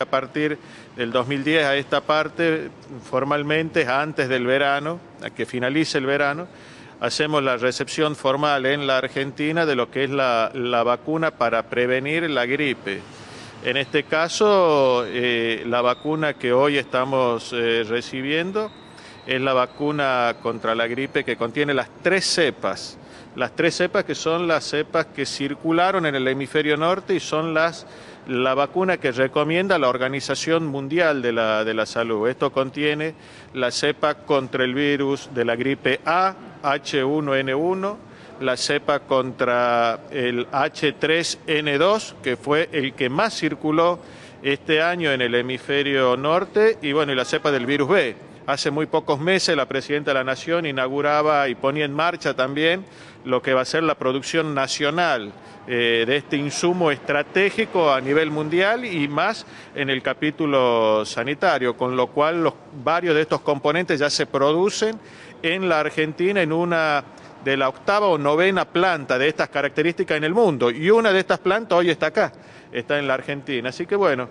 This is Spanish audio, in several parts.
A partir del 2010 a esta parte, formalmente, antes del verano, a que finalice el verano, hacemos la recepción formal en la Argentina de lo que es la vacuna para prevenir la gripe. En este caso, la vacuna que hoy estamos recibiendo es la vacuna contra la gripe que contiene las tres cepas que son las cepas que circularon en el hemisferio norte y son la vacuna que recomienda la Organización Mundial de la Salud. Esto contiene la cepa contra el virus de la gripe A, H1N1, la cepa contra el H3N2, que fue el que más circuló este año en el hemisferio norte, y bueno, y la cepa del virus B. Hace muy pocos meses la Presidenta de la Nación inauguraba y ponía en marcha también lo que va a ser la producción nacional de este insumo estratégico a nivel mundial y más en el capítulo sanitario, con lo cual varios de estos componentes ya se producen en la Argentina en una de la 8ª o 9ª planta de estas características en el mundo, y una de estas plantas hoy está acá, está en la Argentina. Así que bueno.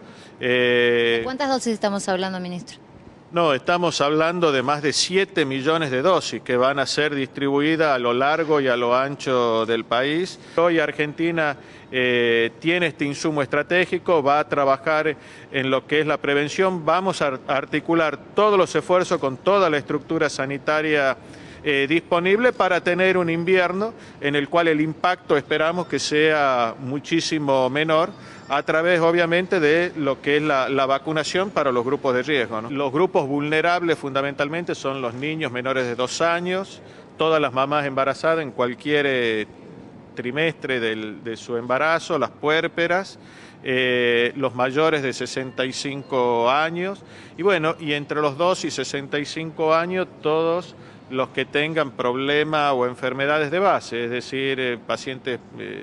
¿De cuántas dosis estamos hablando, ministro? No, estamos hablando de más de 7 millones de dosis que van a ser distribuidas a lo largo y a lo ancho del país. Hoy Argentina tiene este insumo estratégico, va a trabajar en lo que es la prevención, vamos a articular todos los esfuerzos con toda la estructura sanitaria disponible para tener un invierno en el cual el impacto esperamos que sea muchísimo menor, a través obviamente de lo que es la vacunación para los grupos de riesgo, ¿no? Los grupos vulnerables fundamentalmente son los niños menores de 2 años, todas las mamás embarazadas en cualquier trimestre de su embarazo, las puérperas, los mayores de 65 años y bueno, y entre los 2 y 65 años todos los que tengan problemas o enfermedades de base, es decir, pacientes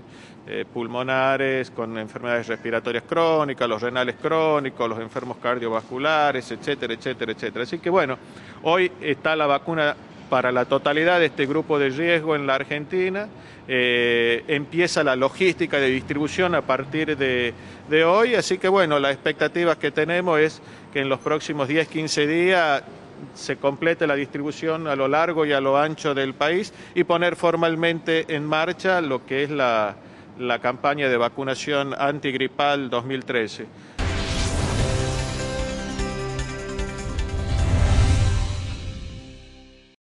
pulmonares con enfermedades respiratorias crónicas, los renales crónicos, los enfermos cardiovasculares, etcétera, etcétera, etcétera. Así que bueno, hoy está la vacuna para la totalidad de este grupo de riesgo en la Argentina. Empieza la logística de distribución a partir de hoy, así que bueno, las expectativas que tenemos es que en los próximos 10, 15 días se complete la distribución a lo largo y a lo ancho del país y poner formalmente en marcha lo que es la campaña de vacunación antigripal 2013.